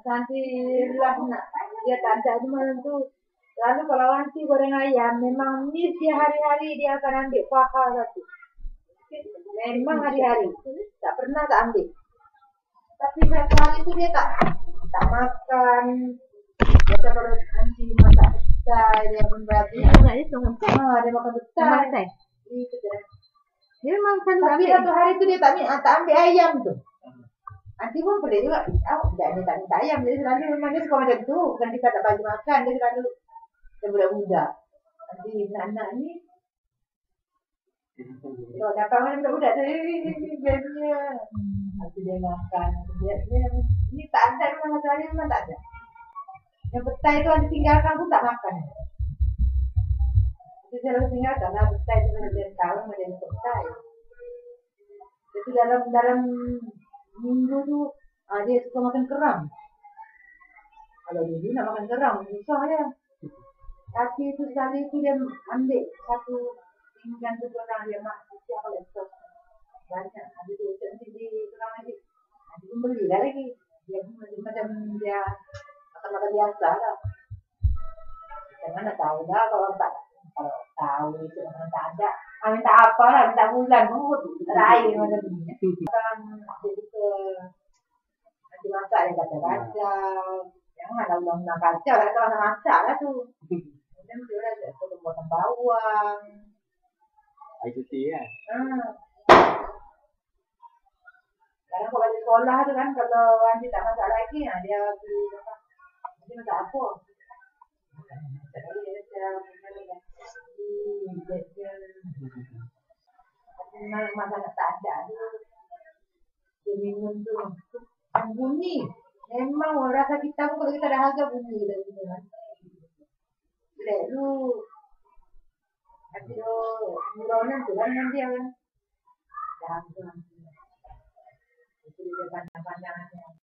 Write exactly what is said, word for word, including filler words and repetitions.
nanti lah nak dia tak ada di mana tu. Lalu kalau nanti goreng ayam, memang mesti hari-hari dia akan ambil paha satu. Memang hari-hari, tak pernah tak ambil. Tapi satu hari tu dia tak tak makan. Biasa kalau nanti masak petai, dia pun berarti. Nak dia tu sampai. Ah, dia makan petai. Itu dia. Dia memang selalu Tapi ambil. satu hari tu dia tak, tak ambil ayam tu. Nanti pun boleh juga. Oh, dia tak minta ayam. Dia selalu memang dia suka macam tu. Bukan kita tak bagi makan. Dia selalu dia budak-budak. Nanti anak-anak ni. Kalau dapat mana budak-budak tu. Dia punya. Nanti dia makan. Dia, dia, ni tak ada memang satu hari memang tak ada. Yang petai tu ada tinggalkan pun tak makan. Itu saya harus tinggalkan lah. Petai tu mana dia tahu mana dia petai. Jadi dalam dalam minggu tu ah, dia suka makan kerang. Kalau dulu nak makan kerang susah ya. Tapi itu sekali itu dia ambil satu pinggan tu kerang dia mak siap oleh sos banyak. Ada tu nanti di kerang lagi. Nanti pun beli dah lagi. Dia pun macam dia makan-makan biasa lah. Kita mana tahu dah kalau tak kalau tahu itu mana tak ada. Ah, minta apa lah, minta bulan pun lain macam ni. Kan dia suka nanti masak dia kacau-kacau. Janganlah ulang-ulang kacau lah, kalau masak lah tu. Macam tu lah, dia potong-potong bawang. Air putih kan? Hmm. Kadang kalau di sekolah tu kan, kalau nanti tak masak lagi, nah, dia beli masak. Nanti masak apa? Masak lagi dia macam Hmm, dia masa nak tak ada tu dia minum tu yang bunyi memang rasa kita pun kalau kita dah harga bunyi dah bunyi kan boleh lu tapi tu muronan tu kan nanti kan dah tu itu dia panjang-panjangannya